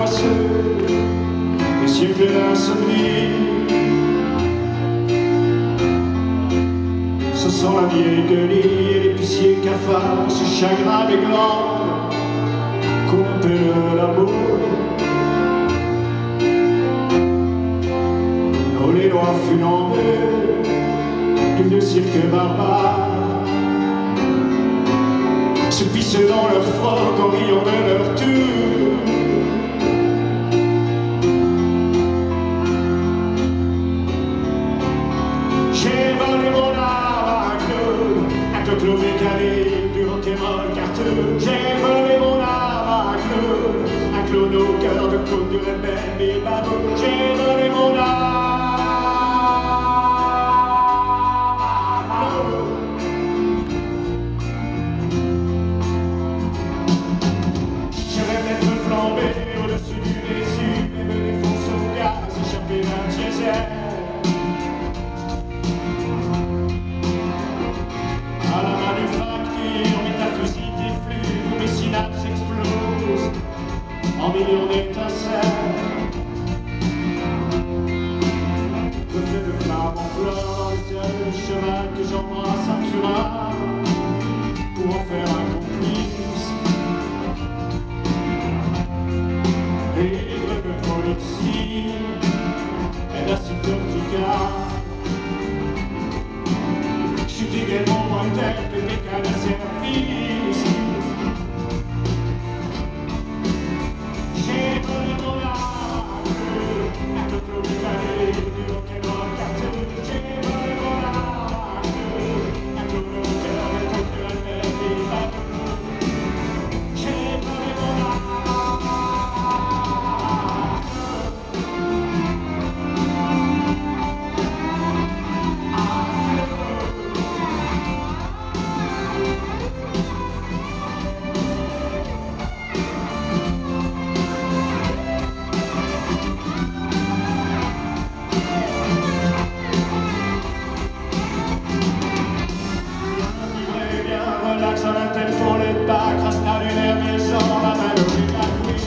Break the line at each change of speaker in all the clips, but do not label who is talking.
angoisseux, les siècles d'insomnie. Ce sont la vieille guenille et l'épicier cafard, ce chagrin des glandes qu'on appelle l'amour. Oh, les lois funambées du vieux cirque barbare se pissent dans leur froc en riant de leur tour. J'ai volé mon âme à Claude mécanique du rock'n'roll carteux. J'ai volé mon âme à Claude au cœur de Claude du rebelle et babou. J'ai volé mon âme. Au-dessus du Vésuve et me défoncer au gaz, échapper d'un diesel. À la manufacture, métaphysique effluve, où mes synapses explosent en millions d'étincelles. Reflet de flammes en fleurs, c'est le cheval que j'embrasse à Turin pour en faire un complice. Ivre de prolypsie et d'acide cortical. Je suis également en tête de mécane à service. J'ai volé mon âme à Claude mécanique du rock'n'roll carteux. J'ai volé mon âme à Claude au cœur de Claude du rebelle et babou. J'ai volé mon âme. Relax à la tête pour les bacs, rasta d'une air maison, la mélodie de la nuit.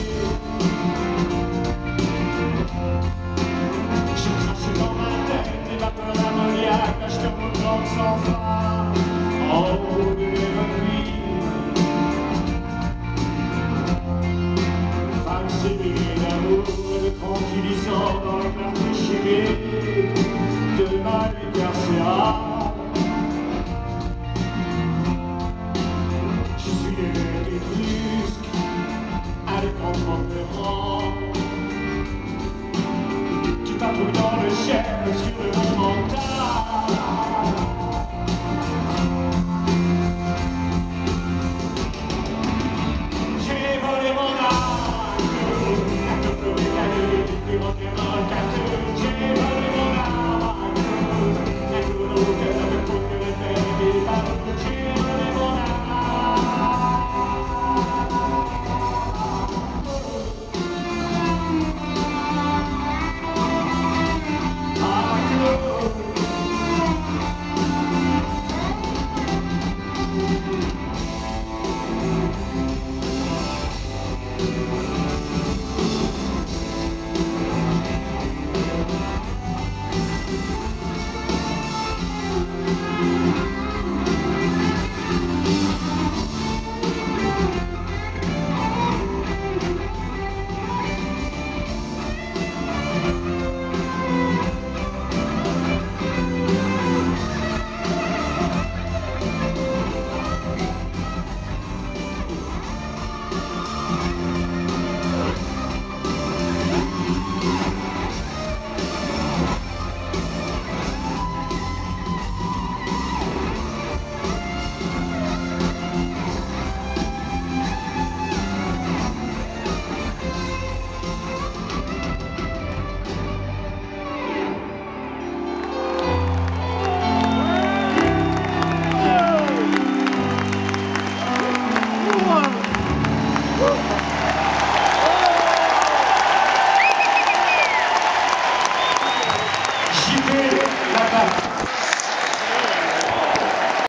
J'ai craché dans ma tête des vapeurs d'ammoniac, acheteur mon drogue sans fin, en haut de mes recuits. Femme sévère d'amour et de tranquillisant dans le clarté chimique de ma vie carcérale. Tu patrouilles dans le ciel sur le